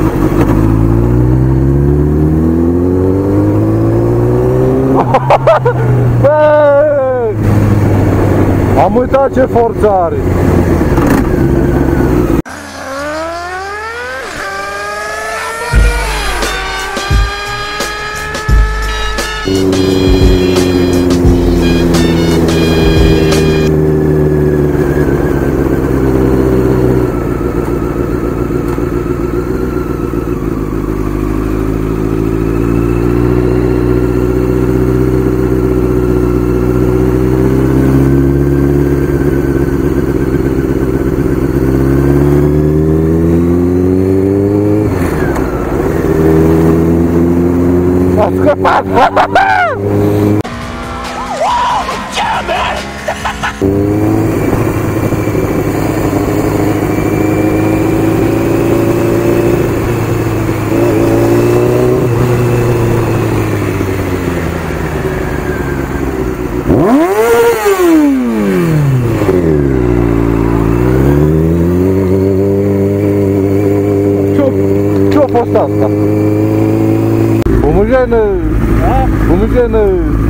Am uitat ce forță are. Ce-a fost asta? Umujenă! Umujenă!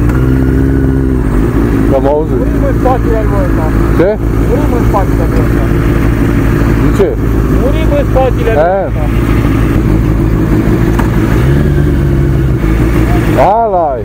Am auzit. Murim în spatele lui ăsta. Ce? Murim în spatele lui ăsta. De ce? Murim în spatele lui ăsta. Ala-i!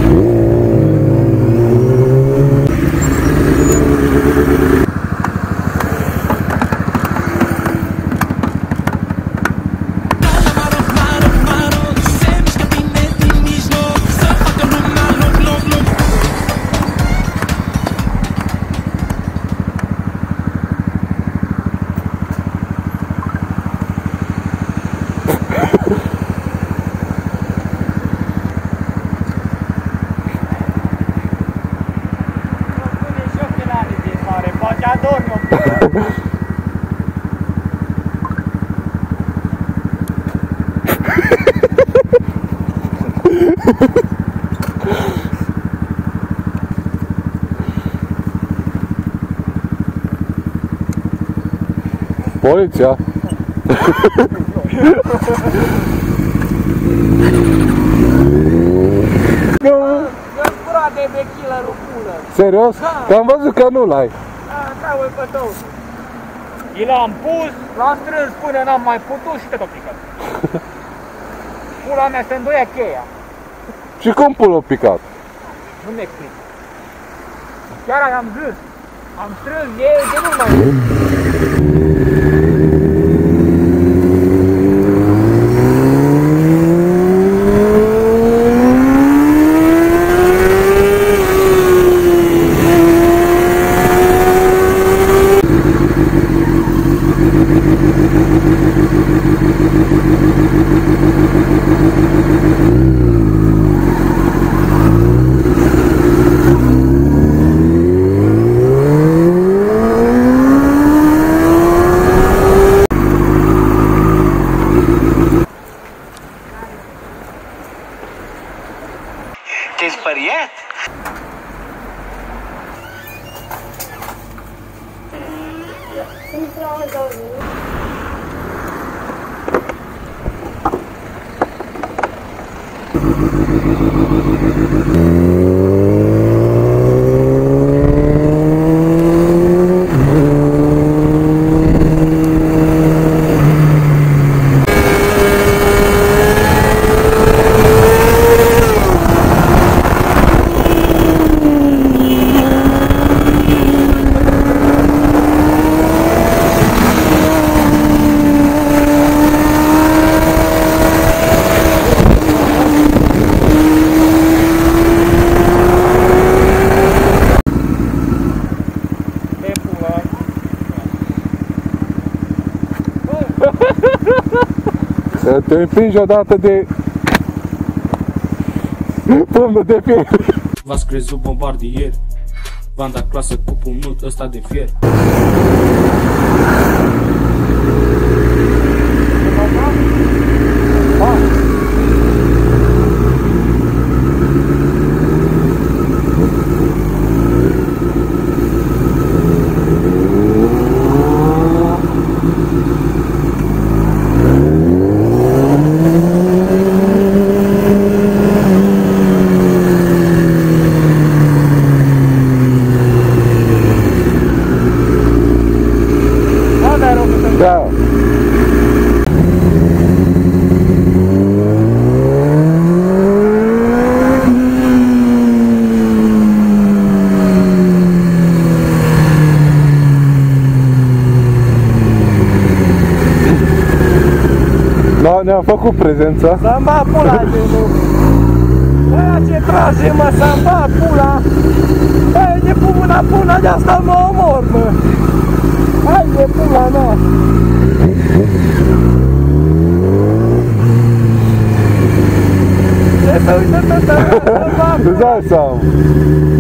Poliția! Curat de bechilă rupulă. Serios? Că am văzut că nu l-ai. Da, pe tău. I l-am pus, l-am strâns până n-am mai putut și tot-o picat. Pula mea se îndoia cheia. Și cum pulă picat? Nu-mi explic. Chiar am zis. Am strâns ei de nu mai. Te-ai speriat? Te împingi odată de pumnul de fier. V-ați crezut bombardier, v-am dat clasă cu pumnul ăsta de fier. Da, ne-am făcut prezența. Să-mi bat pula de nu. Aia ce trage, mă, să-mi bat pula. Hai de pula pula, de asta mă omor, mă. Hai de pula mea. Ce să uită, să-mi bat Îți dai seama.